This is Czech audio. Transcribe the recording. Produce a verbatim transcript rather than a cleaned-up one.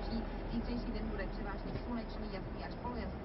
nejlepší. Zítřejší den bude převážně slunečný, jasný až polojasný.